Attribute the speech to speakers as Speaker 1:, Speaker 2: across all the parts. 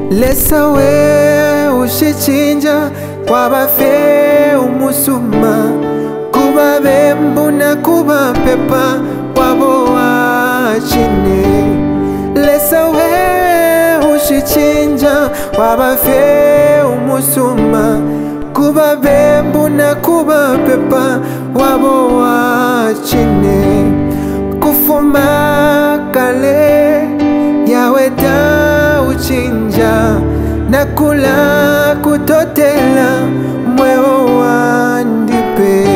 Speaker 1: Lesa we ushichinja wabafe umusuma kuba bembu na kuba pepa wabo wachine. Lesa we ushichinja wabafe umusuma kuba bembu na kuba pepa wabo wachine. Kufuma kale yawe ta uchinja nakula kutotela mweo wandipe.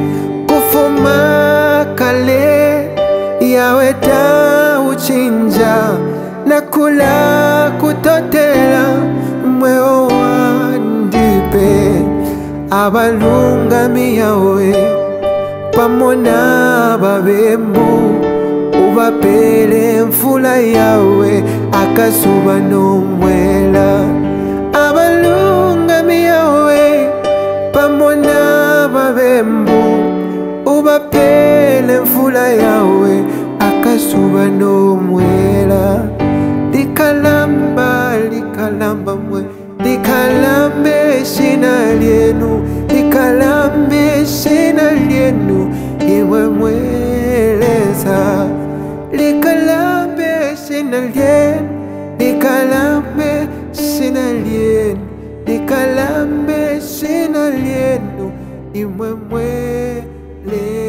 Speaker 1: Kufuma kale yawe ta uchinja nakula kutotela mweo wandipe. Abalungami yawe pamona babembu ubapele mfula yawe akasuba nomwela. Abalungami yawe pamona babembu ubapele mfula yawe akasuba nomwela. Likalamba likalamba mwe likalambe shina lyenu, likalambe shina lyenu iwe mweleza. Likalambe shina lyenu, likalambe shina lyenu, likalambe shina lyenu iwe mweleza.